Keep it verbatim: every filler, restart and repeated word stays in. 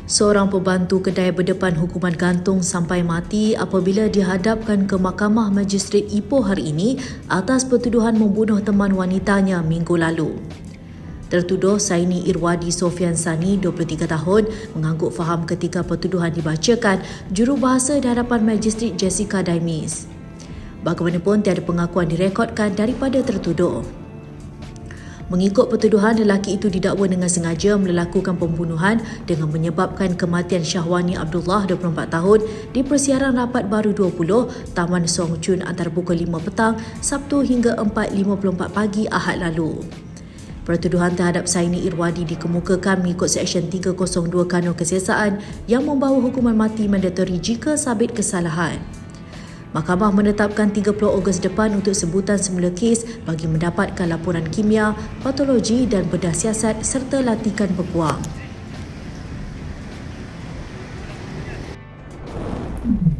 Seorang pembantu kedai berdepan hukuman gantung sampai mati apabila dihadapkan ke Mahkamah Magistrate Ipoh hari ini atas pertuduhan membunuh teman wanitanya minggu lalu. Tertuduh Saini Irwadi Sofian Sani, dua puluh tiga tahun, mengangguk faham ketika pertuduhan dibacakan jurubahasa di hadapan Magistrate Jessica Daimis. Bagaimanapun, tiada pengakuan direkodkan daripada tertuduh. Mengikut pertuduhan, lelaki itu didakwa dengan sengaja melakukan pembunuhan dengan menyebabkan kematian Syahwani Abdullah, dua puluh empat tahun, di persiaran rapat baru dua puluh Taman Song Chun antara pukul lima petang Sabtu hingga empat lima puluh empat pagi Ahad lalu. Pertuduhan terhadap Saini Irwadi dikemukakan mengikut Seksyen tiga kosong dua Kanun Kesiasaan yang membawa hukuman mati mandatori jika sabit kesalahan. Mahkamah menetapkan tiga puluh Ogos depan untuk sebutan semula kes bagi mendapatkan laporan kimia, patologi dan bedah siasat serta latihan peguam.